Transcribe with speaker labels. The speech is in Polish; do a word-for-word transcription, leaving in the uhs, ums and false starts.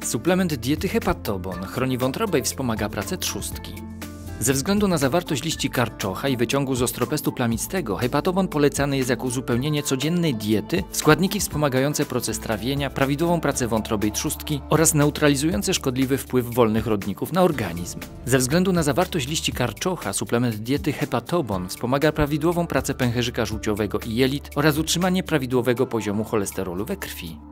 Speaker 1: Suplement diety Hepatobon chroni wątrobę i wspomaga pracę trzustki. Ze względu na zawartość liści karczocha i wyciągu z ostropestu plamistego, Hepatobon polecany jest jako uzupełnienie codziennej diety w składniki wspomagające proces trawienia, prawidłową pracę wątroby i trzustki oraz neutralizujące szkodliwy wpływ wolnych rodników na organizm. Ze względu na zawartość liści karczocha, suplement diety Hepatobon wspomaga prawidłową pracę pęcherzyka żółciowego i jelit oraz utrzymanie prawidłowego poziomu cholesterolu we krwi.